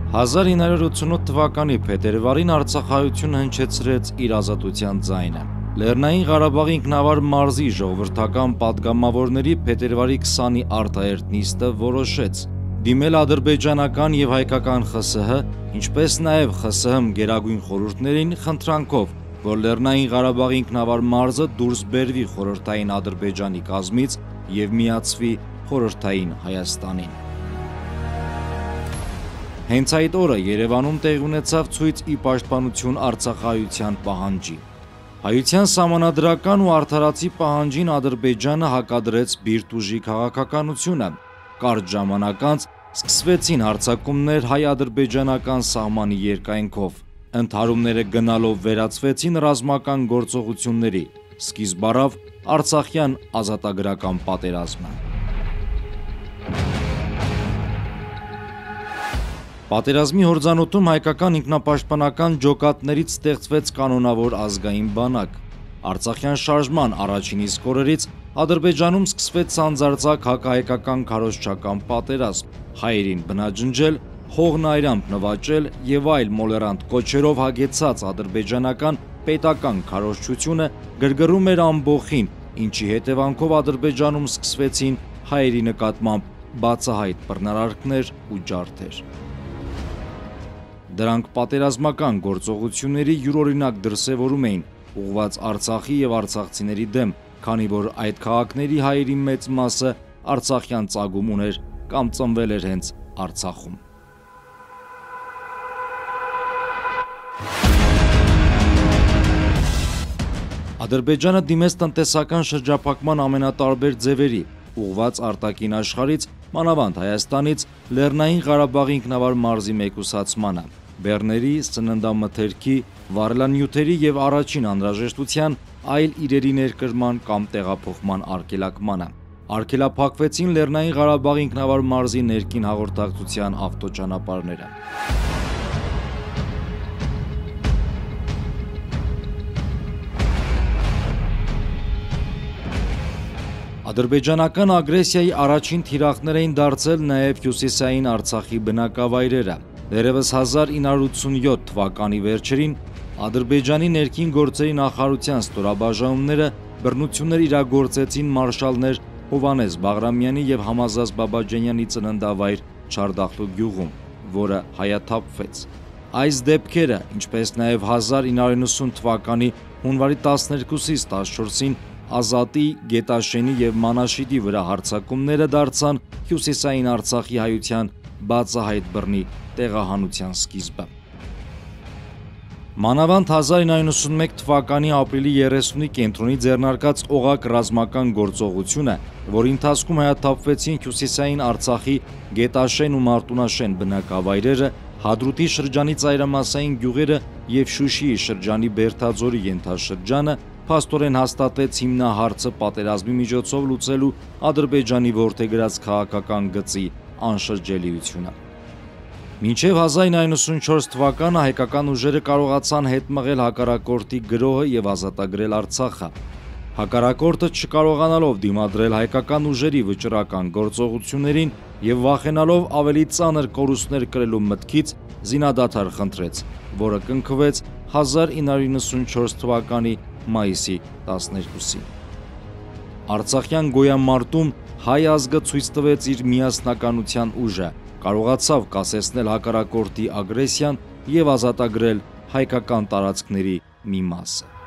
1988 թվականի փետրվարին Արցախայությունը հնչեցրեց իր ազատության ձայնը։ Լեռնային Ղարաբաղի ինքնավար մարզի ժողովրդական պատգամավորների փետրվարի 20-ի արտահերթ նիստը որոշեց դիմել ադրբեջանական եւ հայկական ԽՍՀ, ինչպես նաեւ ԽՍՀՄ գերագույն խորհուրդներին խնդրանքով, որ Լեռնային Ղարաբաղի ինքնավար մարզը դուրս բերվի խորհրդային Ադրբեջանի կազմից եւ միացվի խորհրդային Հայաստանին։ Հենց այդ օրը Երևանում տեղի ունեցավ ցույց ի պաշտպանություն Արցախայության պահանջի։ Հայության սահմանադրական ու արդարացի պահանջին Ադրբեջանը հակադրեց բիրտ ուժի քաղաքականությունը։ Կարճ ժամանակ անց սկսվեցին հարձակումներ հայ-ադրբեջանական սահմանի երկայնքով։ Ընդհարումները գնալով վերածվեցին ռազմական գործողությունների, սկիզբ առավ Արցախյան ազատագրական պատերազմը։ Պատերազմի հորձանուտում հայկական ինքնապաշտպանական ջոկատներից ստեղծվեց կանոնավոր ազգային բանակ։ Արցախյան շարժման առաջին իսկ օրերից Ադրբեջանում սկսվեց սանձարձակ հակահայկական քարոզչական պատերազմ, հայերին բնաջնջել, հողնայրամբ նվաճել եւ այլ մոլերանտ կոչերով հագեցած ադրբեջանական պետական քարոզչությունը գրգռում էր ամբոխին, ինչի հետևանքով Ադրբեջանում սկսվեցին հայերի նկատմամբ բացահայտ բռնարարքներ ու ջարդեր։ Դրանք պատերազմական գործողությունների յուրօրինակ դրսևորում էին, ուղղված Արցախի եւ արցախցիների դեմ, քանի որ այդ քաղաքների հայերի մեծ մասը արցախյան ծագում ուներ կամ ծնվել էր հենց Արցախում։ Ադրբեջանը դիմեց տնտեսական շրջափակման ամենատարբեր ձևերի, ուղղված արտաքին աշխարհից, մանավանդ Հայաստանից, Լեռնային Ղարաբաղի ինքնավար մարզի մեկուսացմանը, բեռների, սննդամթերքի, վարելանյութերի եւ առաջին անհրաժեշտության այլ իրերի ներկրման կամ տեղափոխման արգելակմանը։ Արգելափակվեցին Լեռնային Ղարաբաղի ինքնավար մարզի ներքին հաղորդակցության ավտոճանապարհները։ Ադրբեջանական ագրեսիայի առաջին թիրախներ էին դարձել նաև հյուսիսային Արցախի բնակավայրերը։ Դեռևս 1987 թվականի վերջերին Ադրբեջանի ներքին գործերի նախարարության ստորաբաժանումները բռնություններ իրագործեցին մարշալներ Հովհաննես Բաղրամյանի եւ Համազազ Բաբաջանյանի ծննդավայր Չարդախլու գյուղում, որը հայաթափվեց։ Այս դեպքերը, ինչպես նաև 1990 թվականի հունվարի 12-ից 14-ին Ազատի, Գետաշենի եւ Մանաշիդի վրա հարձակումները դարձան հյուսիսային Արցախի հայության բացահայտ բռնի տեղահանության սկիզբը։ Մանավանդ 1991 թվականի ապրիլի 30-ի կենտրոնի ձեռնարկած օղակ ռազմական գործողությունը, որի ընթացքում հայաթափվեցին հյուսիսային Արցախի Գետաշեն ու Մարտունաշեն բնակավայրերը, Հադրութի շրջանի ծայրամասային գյուղերը եւ Շուշիի շրջանի Բերթաձորի ենթաշրջանը, փաստորեն հաստատեց հիմնահարցը պատերազմի միջոցով լուծելու Ադրբեջանի որդեգրած քաղաքական գծի անշրջելիությունը։ Մինչև 1994 թվականը հայկական ուժերը կարողացան հետ մղել հակառակորդի գրոհը եւ ազատագրել Արցախը։ Հակառակորդը չկարողանալով դիմադրել հայկական ուժերի վճռական գործողություններին եւ վախենալով ավելի ծանր կորուստներ կրելու մտքից զինադադար խնդրեց, որը կնքվեց 1994 թվականի մայիսի 12-ին։ Արցախյան գոյամարտում հայ ազգը ցույց տվեց իր միասնականության ուժը, կարողացավ կասեցնել հակառակորդի ագրեսիան եւ ազատագրել հայկական տարածքների մի մասը։